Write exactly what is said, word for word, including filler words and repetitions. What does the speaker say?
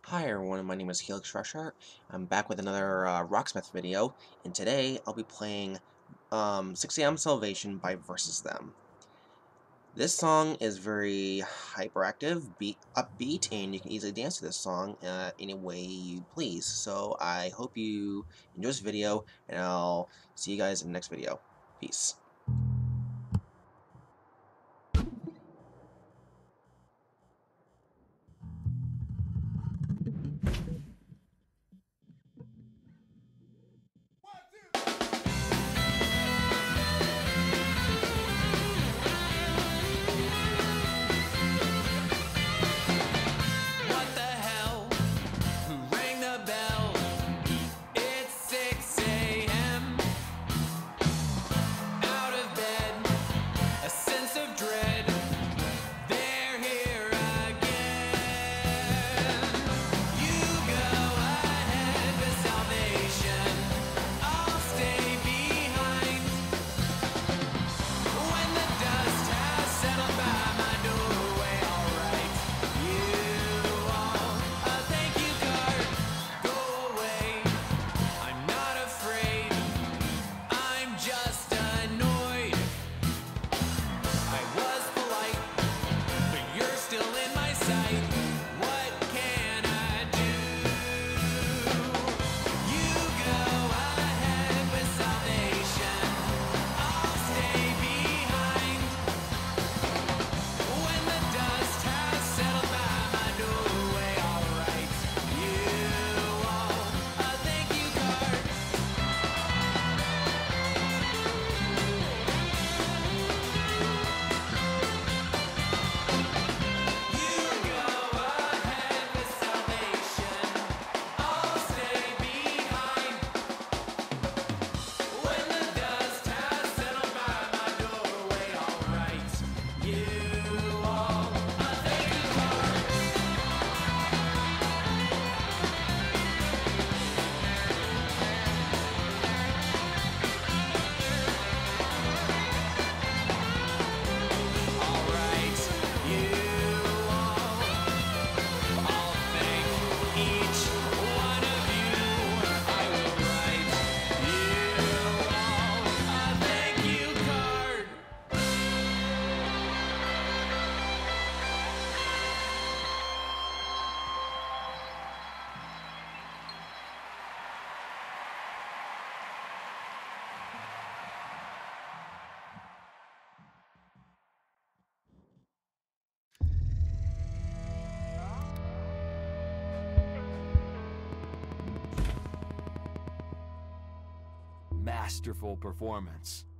Hi everyone, my name is Helix Rusher. I'm back with another uh, Rocksmith video, and today I'll be playing um, six A M Salvation by Versus Them. This song is very hyperactive, beat, upbeat, and you can easily dance to this song uh, any way you please. So I hope you enjoy this video, and I'll see you guys in the next video. Peace. What the hell? Who rang the bell? It's six A M Out of bed, a sense of dread. They're here again. You go ahead with salvation. I'll stay behind. When the dust has settled by my doorway, alright. You all a thank you card. Go away. I'm not afraid. I'm just annoyed. I was polite, but you're still in my sight. What can I do? You go ahead with salvation. I'll stay behind. When the dust has settled by my doorway, alright. You all a thank you card. You go ahead with salvation. I'll stay behind. When the dust has settled by my doorway, alright. You all a thank you card. Alright, you all. I'll thank each one of you. I will write you all a thank you card. Masterful performance.